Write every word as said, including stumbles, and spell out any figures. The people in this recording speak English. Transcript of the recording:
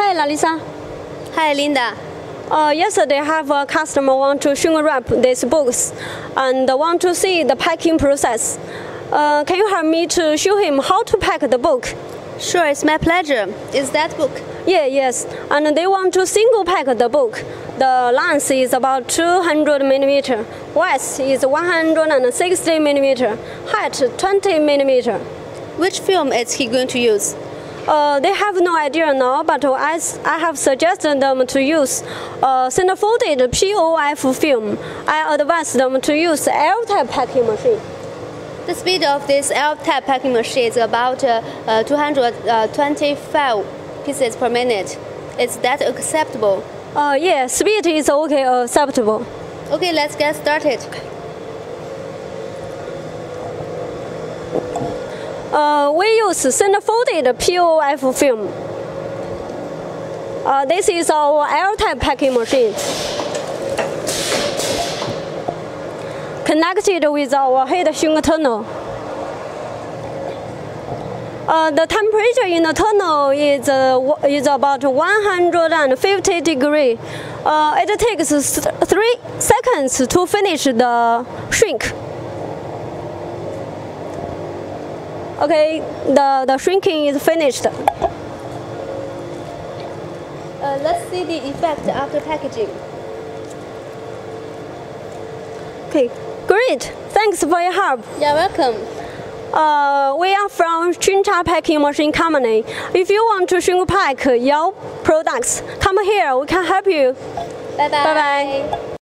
Hi, Lalisa. Hi, Linda. Uh, yesterday, I have a customer want to shrink wrap these books and want to see the packing process. Uh, can you help me to show him how to pack the book? Sure, it's my pleasure. Is that book? Yeah, yes. And they want to single pack the book. The length is about two hundred millimeter. Width is one hundred sixty millimeter. Height twenty millimeter. Which film is he going to use? Uh, they have no idea now, but I, I have suggested them to use uh, center-folded P O F film. I advise them to use L-type packing machine. The speed of this L-type packing machine is about uh, uh, two hundred twenty-five pieces per minute. Is that acceptable? Uh, yeah, speed is okay, acceptable. Okay, let's get started. Uh, we use center-folded P O F film. Uh, this is our L-type packing machine, connected with our heat shrink tunnel. Uh, the temperature in the tunnel is, uh, is about one hundred fifty degrees. Uh, it takes th three seconds to finish the shrink. Okay, the, the shrinking is finished. Uh, let's see the effect after packaging. Okay, great. Thanks for your help. You're welcome. Uh, we are from Chuncha Packing Machine Company. If you want to shrink pack your products, come here. We can help you. Bye-bye. Bye-bye.